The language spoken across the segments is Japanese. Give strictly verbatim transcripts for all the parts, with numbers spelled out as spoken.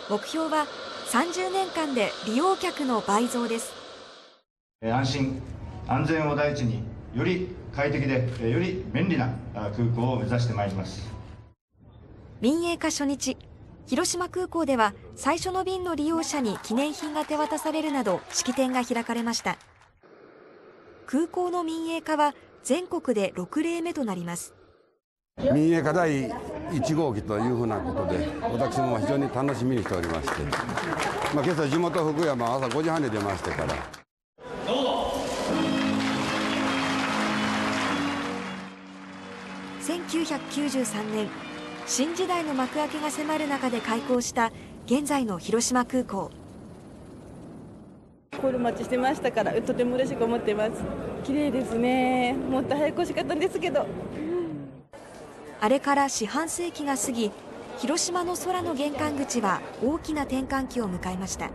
目標はさんじゅうねんかんで利用客の倍増です。 安心安全を第一に、より快適でより便利な空港を目指してまいります。 民営化初日、広島空港では最初の便の利用者に記念品が手渡されるなど式典が開かれました。空港の民営化は全国でろくれいめとなります。 民営化だいいちごうきというふうなことで、私も非常に楽しみにしておりまして、まあ、今朝地元福山朝ごじはんに出ましてから。どうぞ。 せんきゅうひゃくきゅうじゅうさんねん、新時代の幕開けが迫る中で開港した現在の広島空港。 コール待ちしてましたから、とても嬉しく思っています。綺麗ですね。もっと早く欲しかったんですけど。 あれから四半世紀が過ぎ、広島の空の玄関口は大きな転換期を迎えました。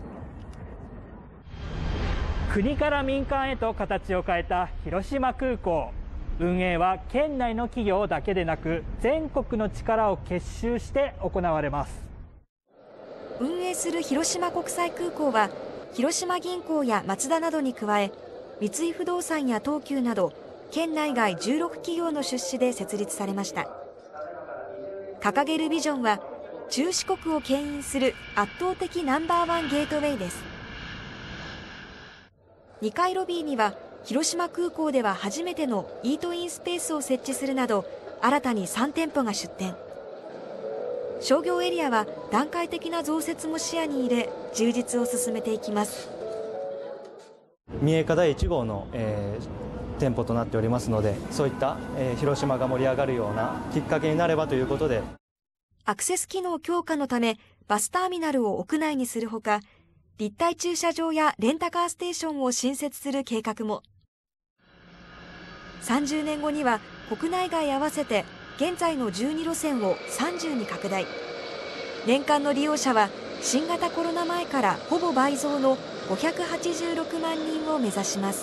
国から民間へと形を変えた広島空港。運営は県内の企業だけでなく、全国の力を結集して行われます。 運営する広島国際空港は、広島銀行やマツダなどに加え、三井不動産や東急など県内外じゅうろく企業の出資で設立されました。掲げるビジョンは、中四国を牽引する圧倒的ナンバーワンゲートウェイです。にかいロビーには、広島空港では初めてのイートインスペースを設置するなど、新たにさんてんぽが出店。商業エリアは段階的な増設も視野に入れ、充実を進めていきます。 民営化だいいちごうの、えー、店舗となっておりますので、そういった、えー、広島が盛り上がるようなきっかけになればということで。 アクセス機能強化のため、バスターミナルを屋内にするほか、立体駐車場やレンタカーステーションを新設する計画も。さんじゅうねんごには国内外合わせて現在のじゅうにろせんをさんじゅうに拡大。年間の利用者は新型コロナ前からほぼ倍増のごひゃくはちじゅうろくまんにんを目指します。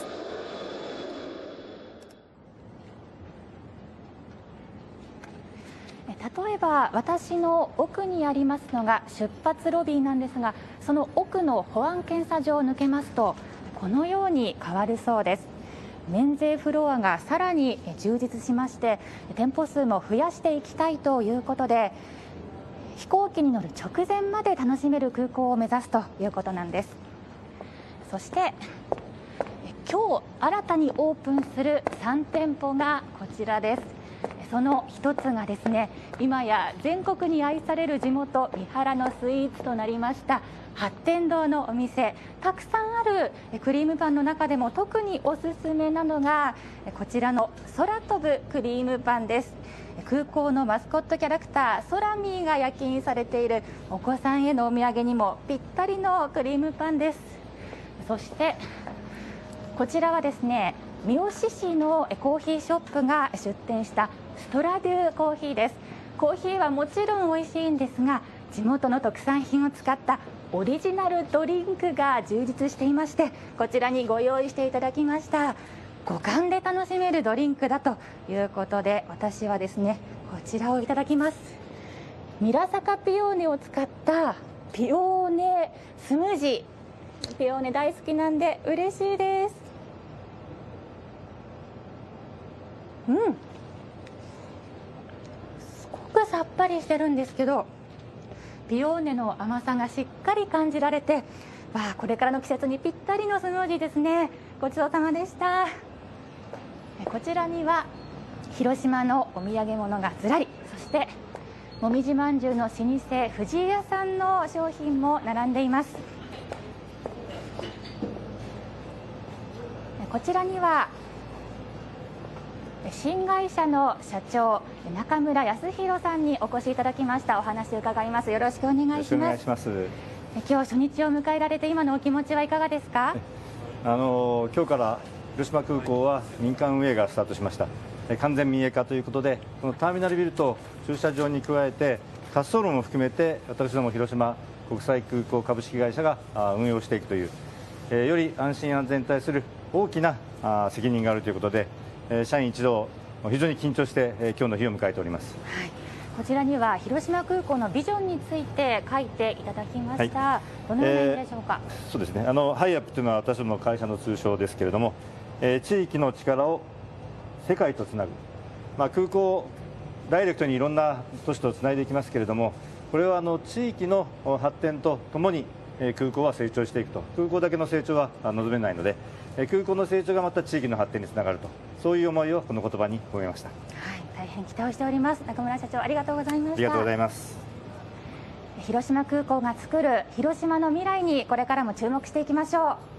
例えば私の奥にありますのが出発ロビーなんですが、その奥の保安検査場を抜けますとこのように変わるそうです。免税フロアがさらに充実しまして、店舗数も増やしていきたいということで、飛行機に乗る直前まで楽しめる空港を目指すということなんです。そして今日新たにオープンするさんてんぽがこちらです。その一つがですね、今や全国に愛される地元三原のスイーツとなりました八天堂のお店。たくさんあるクリームパンの中でも特におすすめなのがこちらの空飛ぶクリームパンです。空港のマスコットキャラクターソラミーが焼き印されているお子さんへのお土産にもぴったりのクリームパンです。そしてこちらはですね、三好市のコーヒーショップが出店したストラデューコーヒーです。コーヒーはもちろん美味しいんですが、地元の特産品を使ったオリジナルドリンクが充実していまして、こちらにご用意していただきました。五感で楽しめるドリンクだということで、私はですねこちらをいただきます。ミラサカピオーネを使ったピオーネスムージー。ピオーネ大好きなんで嬉しいです。うん、すごくさっぱりしてるんですけど、ピオーネの甘さがしっかり感じられて、わあ、これからの季節にぴったりのスムージーですね。ごちそうさまでした。こちらには広島のお土産物がずらり、そしてもみじまんじゅうの老舗藤井屋さんの商品も並んでいます。こちらには新会社の社長中村康弘さんにお越しいただきました。お話を伺います。よろしくお願いします。 よろしくお願いします。 今日初日を迎えられて今のお気持ちはいかがですか？ あの今日から広島空港は民間運営がスタートしました。完全民営化ということで、このターミナルビルと駐車場に加えて滑走路も含めて私ども広島国際空港株式会社が運用していくという、えより安心安全に対する大きな責任があるということで、社員一同非常に緊張して今日の日を迎えております。 はい、 こちらには広島空港のビジョンについて書いていただきました、はい、どのような意味でしょうか。 えー、そうですね、あのハイアップというのは私どもの会社の通称ですけれども、えー、地域の力を世界とつなぐ、まあ、空港ダイレクトにいろんな都市とつないでいきますけれども、これはあの地域の発展とともに空港は成長していくと、空港だけの成長は望めないので、空港の成長がまた地域の発展につながると、そういう思いをこの言葉に込めました。 はい、大変期待をしております。中村社長、ありがとうございました。 ありがとうございます。 広島空港が作る広島の未来にこれからも注目していきましょう。